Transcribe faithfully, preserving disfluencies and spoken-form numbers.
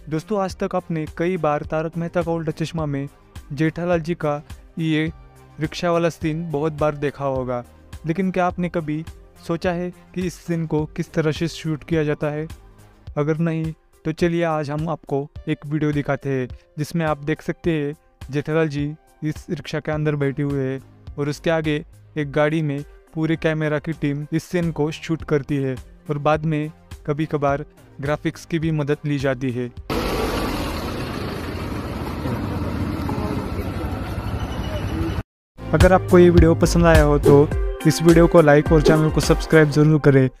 दोस्तों, आज तक आपने कई बार तारक मेहता का उल्टा चश्मा में जेठालाल जी का ये रिक्शा वाला सीन बहुत बार देखा होगा, लेकिन क्या आपने कभी सोचा है कि इस सीन को किस तरह से शूट किया जाता है? अगर नहीं तो चलिए आज हम आपको एक वीडियो दिखाते हैं जिसमें आप देख सकते हैं जेठालाल जी इस रिक्शा के अंदर बैठे हुए हैं और उसके आगे एक गाड़ी में पूरे कैमरा की टीम इस सीन को शूट करती है और बाद में कभी कभार ग्राफिक्स की भी मदद ली जाती है। अगर आपको ये वीडियो पसंद आया हो तो इस वीडियो को लाइक और चैनल को सब्सक्राइब जरूर करें